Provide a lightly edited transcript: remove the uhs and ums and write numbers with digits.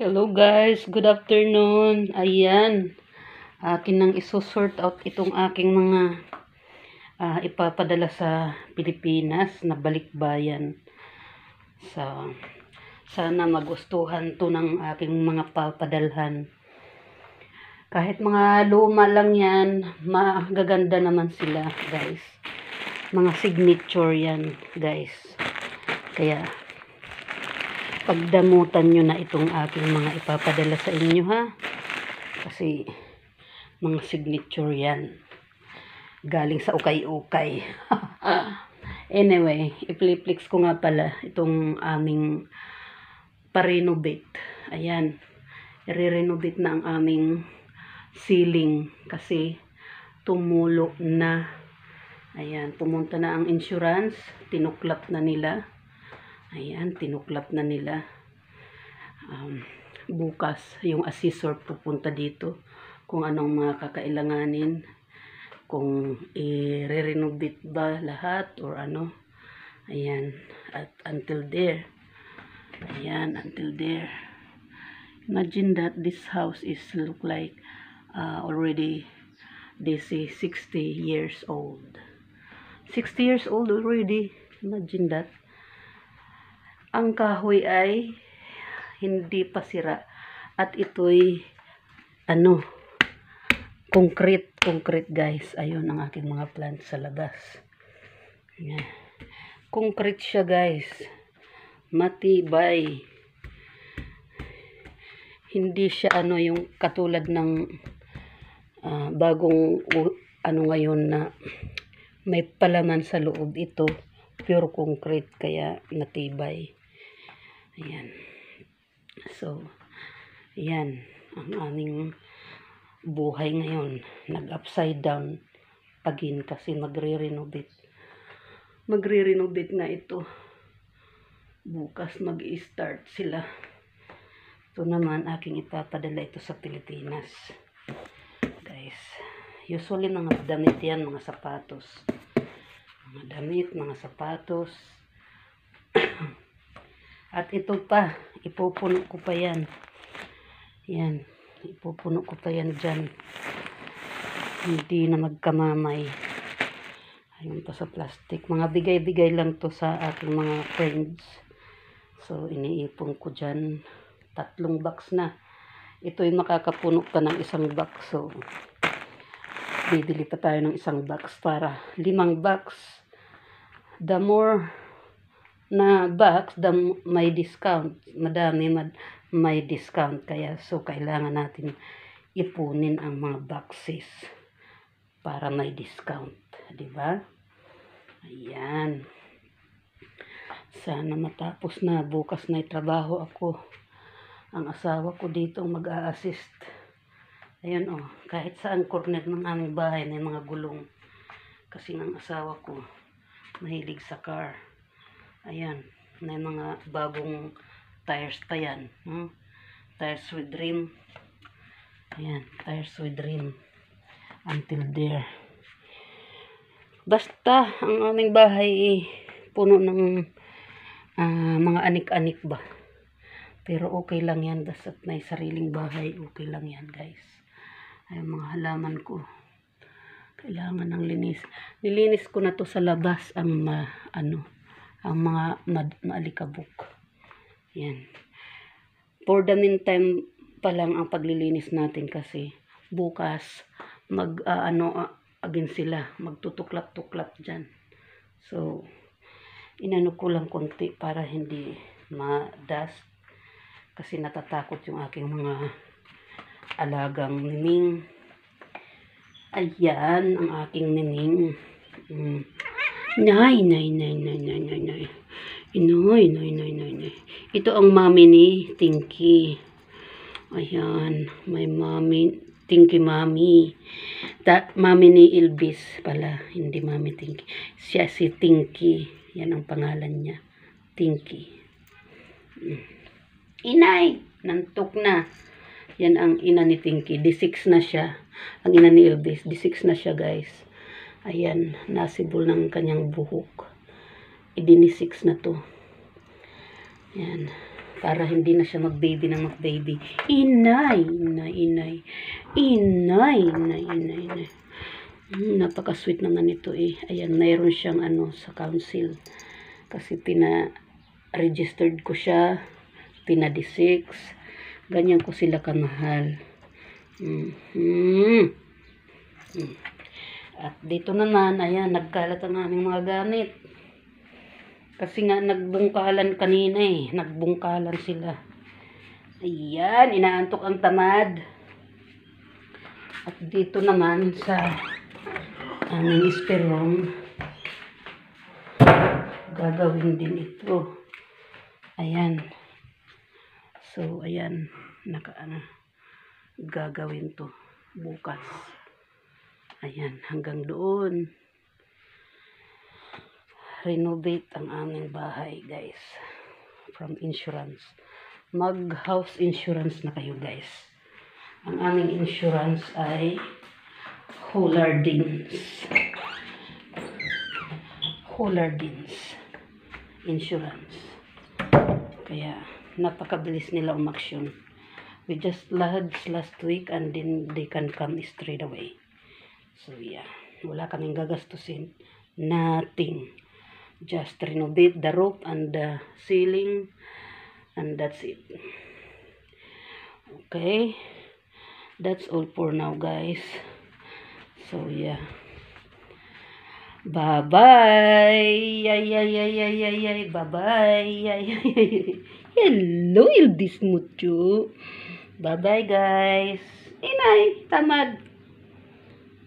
Hello guys, good afternoon. Ayan, akin nang isusort out itong aking mga ipapadala sa Pilipinas na balikbayan. So, sana magustuhan to ng aking mga papadalhan. Kahit mga luma lang yan, magaganda naman sila guys. Mga signature yan guys. Kaya, pagdamutan nyo na itong aking mga ipapadala sa inyo ha. Kasi mga signature yan. Galing sa ukay-ukay. Anyway, i-flip ko nga pala itong aming pa-renovate. Ayan. I-renovate na ang aming ceiling kasi tumulo na. Ayan, pumunta na ang insurance. Tinuklap na nila. Ayan, tinuklap na nila. Bukas, yung assessor pupunta dito kung anong mga kakailanganin. Kung i-renovate ba lahat or ano. Ayan, at until there. Ayan, until there. Imagine that this house is look like already, they say 60 years old. 60 years old already. Imagine that. Ang kahoy ay hindi pa sira at ito'y concrete guys. Ayun ang aking mga plants sa labas. Ayan. Concrete siya guys, matibay, hindi siya yung katulad ng bagong ngayon na may palaman sa loob. Ito pure concrete kaya matibay. Ayan. So, ayan ang aming buhay ngayon. Nag-upside down again kasi magre-renovate. Magre-renovate na ito. Bukas mag-i-start sila. Ito naman aking ipapadala ito sa Pilipinas. Guys, usually mga damit yan, mga sapatos. Mga damit, mga sapatos. At ito pa, ipupuno ko pa yan. Yan, ipupuno ko pa yan dyan. Hindi na magkamamay. Ayun pa sa plastic. Mga bigay-bigay lang to sa aking mga friends. So, iniipon ko dyan. 3 box na. Ito'y makakapuno pa ng 1 box. So, bibili pa tayo ng 1 box para 5 box. The more na box, the may discount. Madami may discount. Kaya, so, kailangan natin ipunin ang mga boxes para may discount. Diba? Ayan. Sana matapos na. Bukas na trabaho ako. Ang asawa ko dito mag-a-assist. Ayan kahit saan corner ng aming bahay may mga gulong. Kasi ang asawa ko mahilig sa car. Ayan, may mga bagong tires pa yan. Tires with rim. Ayan, tires with rim. Until there. Basta, ang aming bahay puno ng mga anik-anik ba. Pero okay lang yan. Basta may sariling bahay, okay lang yan guys. Ay, mga halaman ko. Kailangan ng linis. Nilinis ko na to sa labas ang ang mga maalikabok. Yan. For the meantime pa lang ang paglilinis natin kasi bukas agin sila, magtutuklap-tuklap dyan. So, inano ko lang konti para hindi ma-dust kasi natatakot yung aking mga alagang nining. Ayan ang aking nining. Nay. Ito ang mami ni Tinky. Ayan, may mami, Tinky mami. Mami ni Elvis pala, hindi mami Tinky. Siya si Tinky. Yan ang pangalan niya. Tinky. Inay, nantok na. Yan ang ina ni Tinky. D6 na siya. Ang ina ni Elvis, D6 na siya guys. Ayan, nasibol ng kanyang buhok. D6 na to. Yan. para hindi na siya mag-baby ng mag-baby. Inay, inay, inay. Inay, inay, inay, inay. Napaka-sweet naman ito eh. Ayan, mayroon siyang ano sa council. Kasi registered ko siya. Pinadi-6. Ganyan ko sila kamahal. At dito naman, ayan, nagkalat ang aming mga gamit. Kasi nga, nagbungkalan kanina eh. Nagbungkalan sila. Ayan, inaantok ang tamad. At dito naman sa aming spare room, gagawin din ito. Ayan. So, ayan. Gagawin to bukas. Ayan, hanggang doon. Renovate ang aming bahay, guys. From insurance. Mag-house insurance na kayo, guys. Ang aming insurance ay Hollardins. Hollardins Insurance. Kaya, napakabilis nila umaksyon. We just lodged last week and then they can come straight away. So, yeah. Wala kaming gagastusin. Nothing. Just renovate the roof and the ceiling. And that's it. Okay. That's all for now, guys. So, yeah. Bye-bye. Ay. Bye-bye. Ay. Hello, Ildis Mucho. Bye-bye, guys. Inay, tamad.